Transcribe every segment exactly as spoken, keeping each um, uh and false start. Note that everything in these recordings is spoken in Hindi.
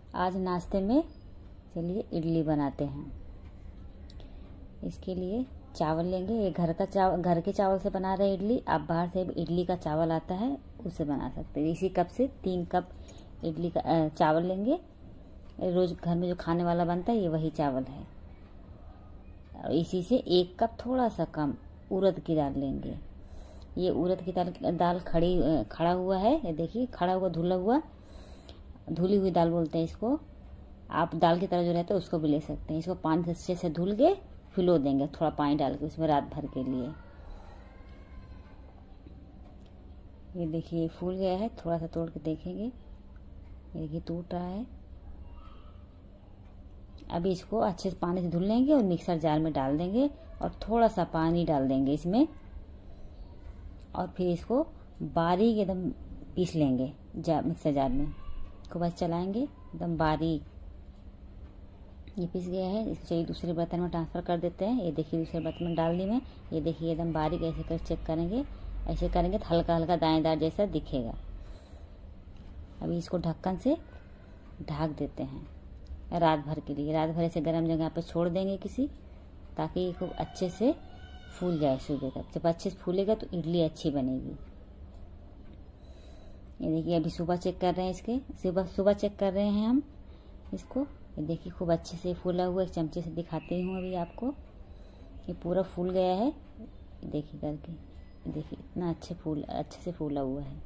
आज नाश्ते में चलिए इडली बनाते हैं। इसके लिए चावल लेंगे। ये घर का चावल, घर के चावल से बना रहे हैं इडली। आप बाहर से इडली का चावल आता है उससे बना सकते हैं। इसी कप से तीन कप इडली का चावल लेंगे। रोज घर में जो खाने वाला बनता है ये वही चावल है। और इसी से एक कप थोड़ा सा कम उड़द की दाल लेंगे। ये उड़द की दाल दाल खड़ी खड़ा हुआ है, ये देखिए खड़ा हुआ धुला हुआ, धुली हुई दाल बोलते हैं इसको। आप दाल की तरह जो रहता है उसको भी ले सकते हैं। इसको पानी से अच्छे से धुल के भिगो देंगे, थोड़ा पानी डाल के उसमें रात भर के लिए। ये देखिए फूल गया है, थोड़ा सा तोड़ के देखेंगे, ये देखिए टूट रहा है। अभी इसको अच्छे से पानी से धुल लेंगे और मिक्सर जार में डाल देंगे और थोड़ा सा पानी डाल देंगे इसमें, और फिर इसको बारीक एकदम पीस लेंगे जा मिक्सर जार में। खूब बस चलाएंगे एकदम बारीक। ये पिस गया है, इसको चलिए दूसरे बर्तन में ट्रांसफर कर देते हैं। ये देखिए दूसरे बर्तन में डाल दी मैं। ये देखिए एकदम बारीक, ऐसे कर चेक करेंगे, ऐसे करेंगे तो हल्का हल्का दाएदार जैसा दिखेगा। अभी इसको ढक्कन से ढक देते हैं रात भर के लिए। रात भर ऐसे गर्म जगह पे छोड़ देंगे किसी, ताकि ये खूब अच्छे से फूल जाए सुबह तक। जब अच्छे से फूलेगा तो इडली अच्छी बनेगी। ये देखिए अभी सुबह चेक कर रहे हैं, इसके सुबह सुबह चेक कर रहे हैं हम इसको। ये देखिए खूब अच्छे से फूला हुआ, एक चमचे से दिखाती हूँ अभी आपको। ये पूरा फूल गया है, देखिए करके, देखिए इतना अच्छे फूल अच्छे से फूला हुआ है।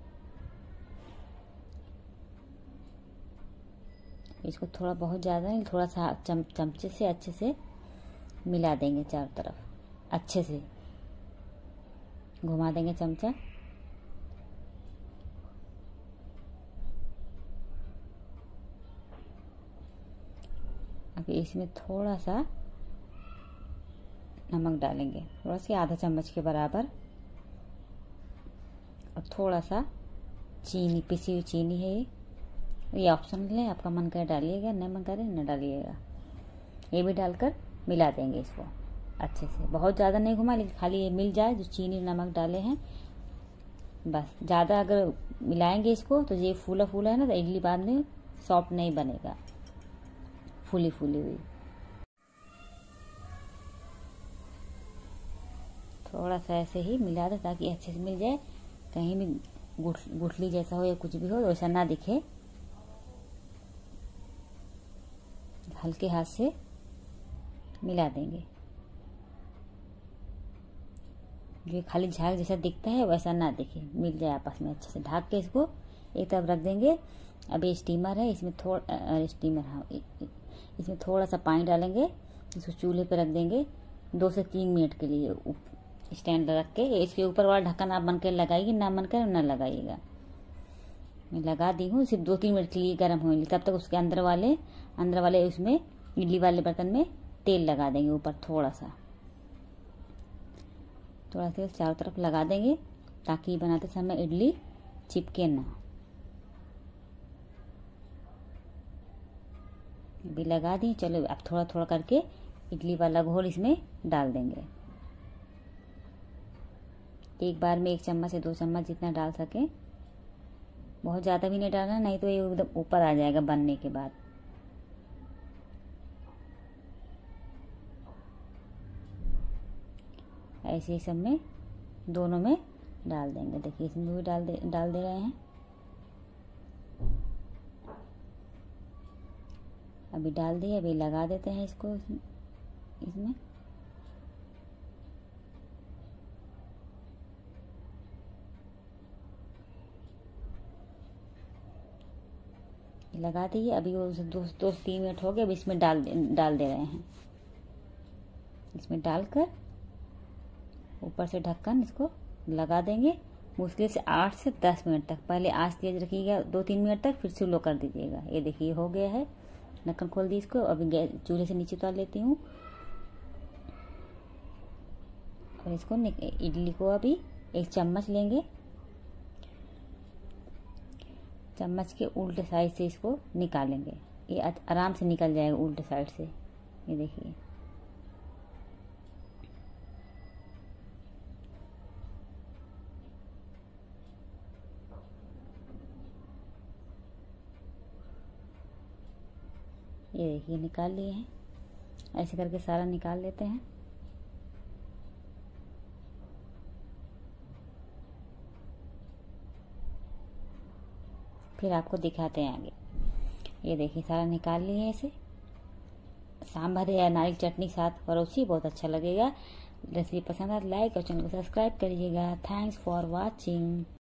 इसको थोड़ा बहुत ज़्यादा नहीं, थोड़ा सा चम, चमचे से अच्छे से मिला देंगे चारों तरफ, अच्छे से घुमा देंगे चमचा। अभी इसमें थोड़ा सा नमक डालेंगे, थोड़ा सा आधा चम्मच के बराबर, और थोड़ा सा चीनी, पिसी हुई चीनी है ये ये ऑप्शनल है, आपका मन करे डालिएगा, नहीं मन करे न डालिएगा। ये भी डालकर मिला देंगे इसको अच्छे से। बहुत ज़्यादा नहीं घुमा, लेकिन खाली ये मिल जाए जो चीनी नमक डाले हैं बस। ज़्यादा अगर मिलाएंगे इसको तो ये फूला फूला है ना, तो इडली बाद में सॉफ्ट नहीं बनेगा, फूली फूली हुई। थोड़ा सा ऐसे ही मिला दे ताकि अच्छे से मिल जाए, कहीं भी गुठ गुठली जैसा हो या कुछ भी हो तो वैसा ना दिखे। हल्के हाथ से मिला देंगे, जो खाली झाग जैसा दिखता है वैसा ना दिखे, मिल जाए आपस में अच्छे से। ढक के इसको एक तरफ रख देंगे। अभी स्टीमर है, इसमें थोड़ा स्टीमर हाँ इसमें थोड़ा सा पानी डालेंगे, इसको चूल्हे पे रख देंगे दो से तीन मिनट के लिए स्टैंड रख के। इसके ऊपर वाला ढक्कन आप बनकर लगाइए, ना बनकर ना लगाइएगा। मैं लगा दी हूँ, सिर्फ दो तीन मिनट के लिए गर्म होंगे, तब तक उसके अंदर वाले अंदर वाले उसमें इडली वाले बर्तन में तेल लगा देंगे ऊपर, थोड़ा सा थोड़ा सा चारों तरफ लगा देंगे, ताकि बनाते समय इडली चिपके ना। भी लगा दी। चलो अब थोड़ा थोड़ा करके इडली वाला घोल इसमें डाल देंगे। एक बार में एक चम्मच से दो चम्मच जितना डाल सके, बहुत ज़्यादा भी नहीं डालना, नहीं तो ये एकदम ऊपर आ जाएगा बनने के बाद। ऐसे ही सब में दोनों में डाल देंगे। देखिए इसमें भी डाल दे डाल दे रहे हैं। अभी डाल दिए, अभी लगा देते हैं इसको इसमें। लगा दिए। अभी वो दो दो तीन मिनट हो गए, अब इसमें डाल डाल दे रहे हैं। इसमें डालकर ऊपर से ढक्कन इसको लगा देंगे मुश्किल से आठ से दस मिनट तक। पहले आंच तेज रखिएगा दो तीन मिनट तक, फिर से लो कर दीजिएगा। ये देखिए हो गया है। ढक्कन खोल दी इसको। अभी गैस चूल्हे से नीचे उतार लेती हूँ और इसको इडली को अभी एक चम्मच लेंगे, चम्मच के उल्टे साइड से इसको निकालेंगे। ये आराम से निकल जाएगा उल्टे साइड से। ये देखिए ये देखिए निकाल लिए हैं। ऐसे करके सारा निकाल लेते हैं। फिर आपको दिखाते हैं आगे। ये देखिए सारा निकाल लिए हैं। इसे सांभर या नारियल चटनी के साथ परोसिए, बहुत अच्छा लगेगा। रेसिपी पसंद आए लाइक और चैनल को सब्सक्राइब करिएगा। Thanks for watching.